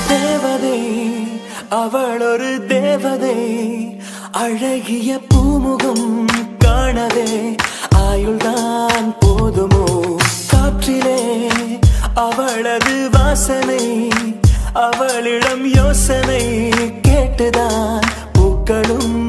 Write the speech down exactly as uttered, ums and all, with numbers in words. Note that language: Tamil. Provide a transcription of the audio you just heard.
தேவதை அவள் ஒரு தேவதை அழகிய பூமுகம் காணவே ஆயுள்தான் போதுமோ காற்றிலே அவளது வாசனை அவளிடம் யோசனை கேட்டுதான் பூக்களும்